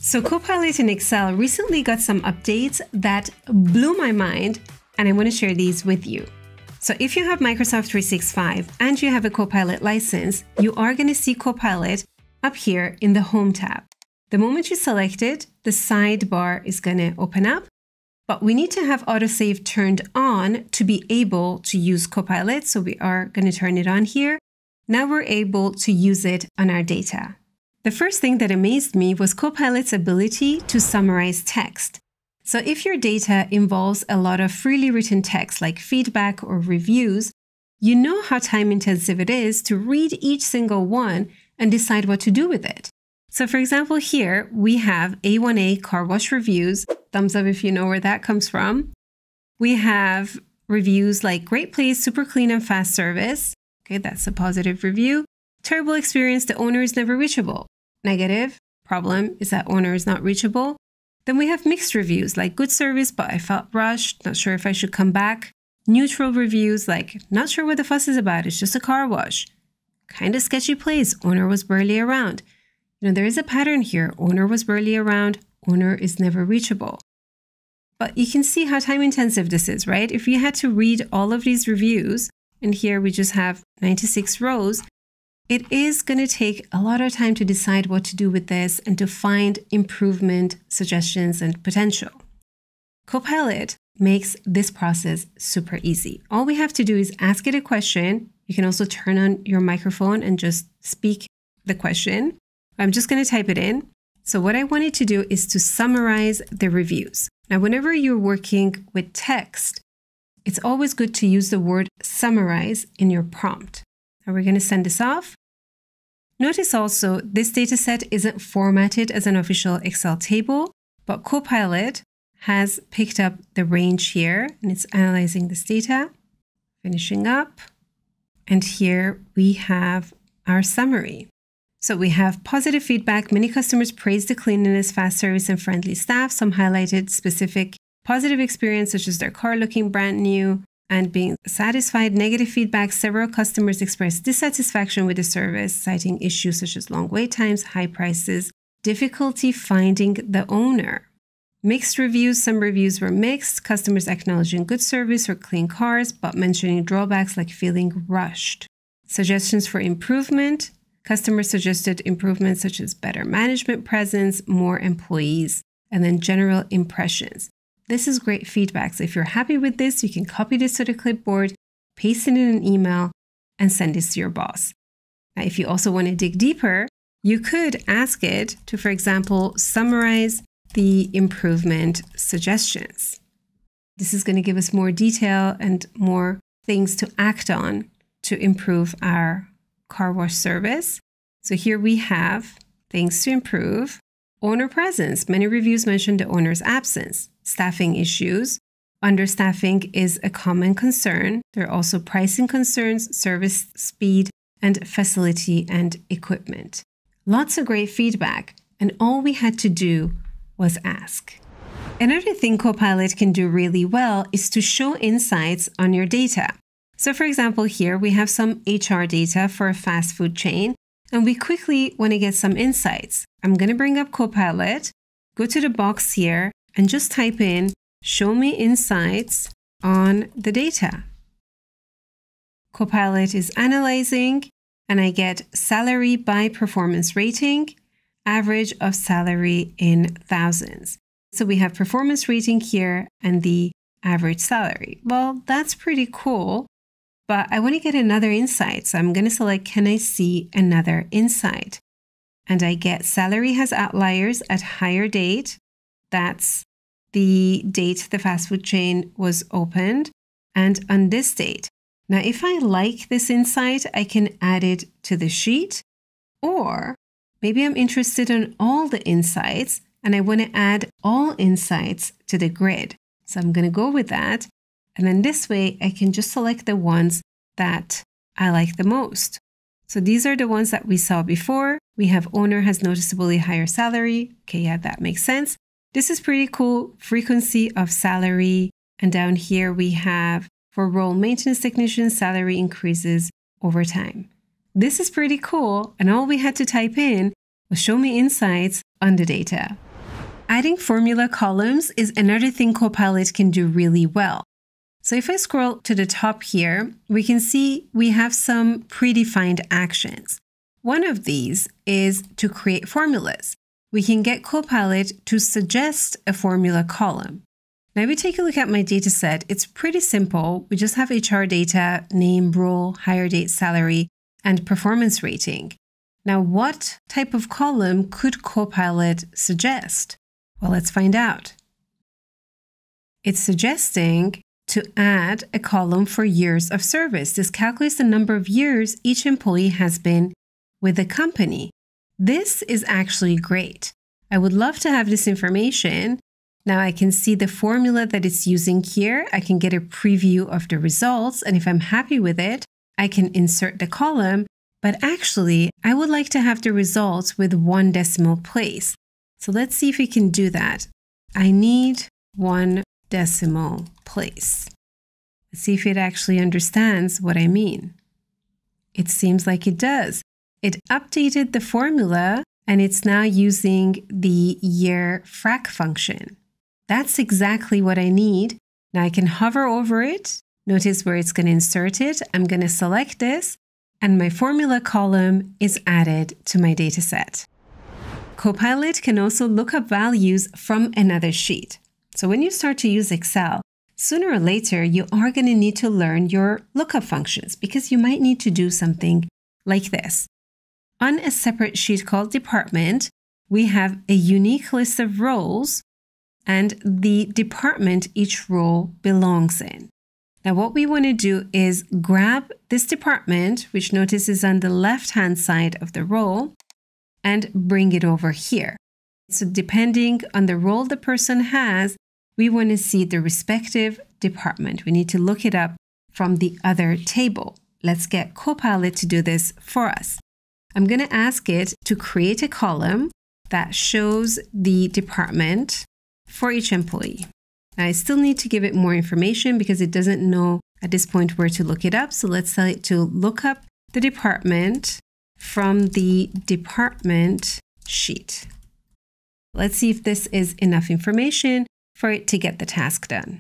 So Copilot in Excel recently got some updates that blew my mind, and I want to share these with you. So if you have Microsoft 365 and you have a Copilot license, you are going to see Copilot up here in the Home tab. The moment you select it, the sidebar is going to open up, but we need to have autosave turned on to be able to use Copilot. So we are going to turn it on here. Now we're able to use it on our data. The first thing that amazed me was Copilot's ability to summarize text. So if your data involves a lot of freely written text like feedback or reviews, you know how time intensive it is to read each single one and decide what to do with it. So for example, here we have A1A car wash reviews. Thumbs up if you know where that comes from. We have reviews like great place, super clean and fast service. Okay, that's a positive review. Terrible experience, the owner is never reachable. Negative, problem is that owner is not reachable. Then we have mixed reviews like good service, but I felt rushed, not sure if I should come back. Neutral reviews like not sure what the fuss is about, it's just a car wash. Kind of sketchy place, owner was barely around. You know, there is a pattern here. Owner was barely around, owner is never reachable. But you can see how time intensive this is, right? If you had to read all of these reviews, and here we just have 96 rows, it is going to take a lot of time to decide what to do with this and to find improvement suggestions and potential. Copilot makes this process super easy. All we have to do is ask it a question. You can also turn on your microphone and just speak the question. I'm just going to type it in. So what I wanted to do is to summarize the reviews. Now, whenever you're working with text, it's always good to use the word summarize in your prompt. Now we're going to send this off. Notice also this data set isn't formatted as an official Excel table, but Copilot has picked up the range here and it's analyzing this data, finishing up. And here we have our summary. So we have positive feedback. Many customers praised the cleanliness, fast service, and friendly staff. Some highlighted specific positive experience, such as their car looking brand new and being satisfied. Negative feedback, several customers expressed dissatisfaction with the service, citing issues such as long wait times, high prices, difficulty finding the owner. Mixed reviews, some reviews were mixed, customers acknowledging good service or clean cars, but mentioning drawbacks like feeling rushed. Suggestions for improvement, customers suggested improvements such as better management presence, more employees, and then general impressions. This is great feedback. So if you're happy with this, you can copy this to the clipboard, paste it in an email, and send this to your boss. Now, if you also want to dig deeper, you could ask it to, for example, summarize the improvement suggestions. This is going to give us more detail and more things to act on to improve our car wash service. So here we have things to improve. Owner presence. Many reviews mentioned the owner's absence. Staffing issues. Understaffing is a common concern. There are also pricing concerns, service speed, and facility and equipment. Lots of great feedback, and all we had to do was ask. Another thing Copilot can do really well is to show insights on your data. So for example, here we have some HR data for a fast food chain, and we quickly want to get some insights. I'm going to bring up Copilot, go to the box here, and just type in, show me insights on the data. Copilot is analyzing, and I get salary by performance rating, average of salary in thousands. So we have performance rating here and the average salary. Well, that's pretty cool, but I want to get another insight. So I'm going to select, can I see another insight? And I get salary has outliers at higher date. That's the date the fast food chain was opened, and on this date. Now, if I like this insight, I can add it to the sheet, or maybe I'm interested in all the insights and I want to add all insights to the grid. So I'm going to go with that. And then this way I can just select the ones that I like the most. So these are the ones that we saw before. We have owner has noticeably higher salary. Okay, yeah, that makes sense. This is pretty cool. Frequency of salary. And down here we have for role maintenance technician, salary increases over time. This is pretty cool. And all we had to type in was show me insights on the data. Adding formula columns is another thing Copilot can do really well. So if I scroll to the top here, we can see we have some predefined actions. One of these is to create formulas. We can get Copilot to suggest a formula column. Now, if we take a look at my data set, it's pretty simple. We just have HR data, name, role, hire date, salary, and performance rating. Now, what type of column could Copilot suggest? Well, let's find out. It's suggesting to add a column for years of service. This calculates the number of years each employee has been with the company. This is actually great. I would love to have this information. Now I can see the formula that it's using here. I can get a preview of the results, and if I'm happy with it, I can insert the column. But actually, I would like to have the results with 1 decimal place. So let's see if we can do that. I need 1 decimal place. Let's see if it actually understands what I mean. It seems like it does. It updated the formula and it's now using the year frac function. That's exactly what I need. Now I can hover over it. Notice where it's going to insert it. I'm going to select this and my formula column is added to my data set. Copilot can also look up values from another sheet. So when you start to use Excel, sooner or later, you are going to need to learn your lookup functions because you might need to do something like this. On a separate sheet called Department, we have a unique list of roles and the department each role belongs in. Now, what we want to do is grab this department, which notice is on the left-hand side of the role, and bring it over here. So depending on the role the person has, we want to see the respective department. We need to look it up from the other table. Let's get Copilot to do this for us. I'm going to ask it to create a column that shows the department for each employee. Now, I still need to give it more information because it doesn't know at this point where to look it up. So let's tell it to look up the department from the department sheet. Let's see if this is enough information for it to get the task done.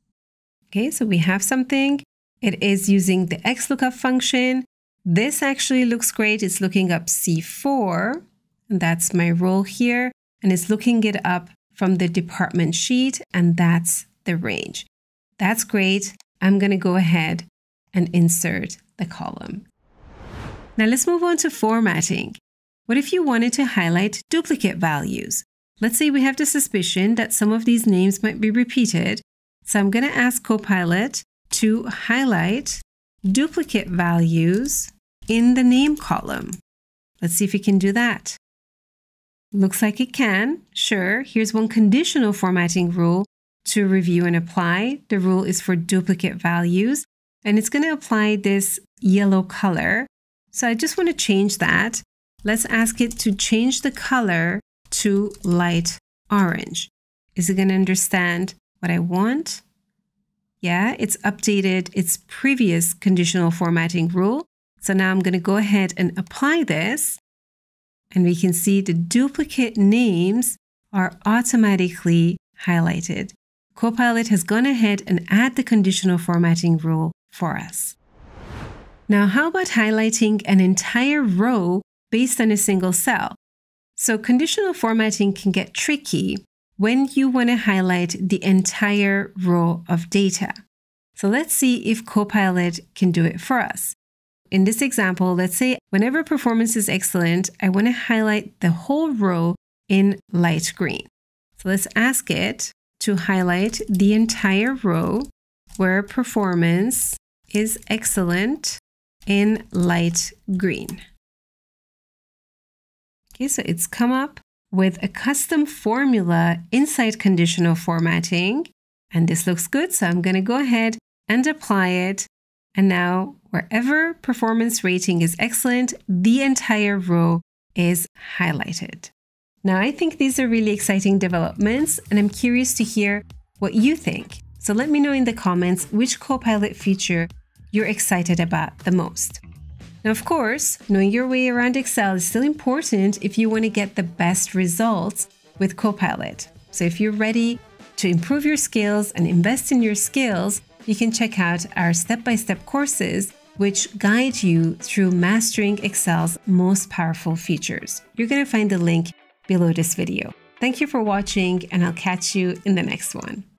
Okay, so we have something. It is using the XLOOKUP function. This actually looks great. It's looking up C4, and that's my role here, and it's looking it up from the department sheet, and that's the range. That's great. I'm going to go ahead and insert the column. Now let's move on to formatting. What if you wanted to highlight duplicate values? Let's say we have the suspicion that some of these names might be repeated. So I'm going to ask Copilot to highlight duplicate values in the name column. Let's see if it can do that. Looks like it can. Sure. Here's one conditional formatting rule to review and apply. The rule is for duplicate values, and it's going to apply this yellow color. So I just want to change that. Let's ask it to change the color to light orange. Is it going to understand what I want? Yeah, it's updated its previous conditional formatting rule. So now I'm going to go ahead and apply this. And we can see the duplicate names are automatically highlighted. Copilot has gone ahead and added the conditional formatting rule for us. Now, how about highlighting an entire row based on a single cell? So conditional formatting can get tricky when you want to highlight the entire row of data. So let's see if Copilot can do it for us. In this example, let's say whenever performance is excellent, I want to highlight the whole row in light green. So let's ask it to highlight the entire row where performance is excellent in light green. Okay, so it's come up with a custom formula inside conditional formatting, and this looks good. So I'm going to go ahead and apply it. And now wherever performance rating is excellent, the entire row is highlighted. Now, I think these are really exciting developments, and I'm curious to hear what you think. So let me know in the comments which Copilot feature you're excited about the most. Now, of course, knowing your way around Excel is still important if you want to get the best results with Copilot. So if you're ready to improve your skills and invest in your skills, you can check out our step-by-step courses which guide you through mastering Excel's most powerful features. You're going to find the link below this video. Thank you for watching, and I'll catch you in the next one.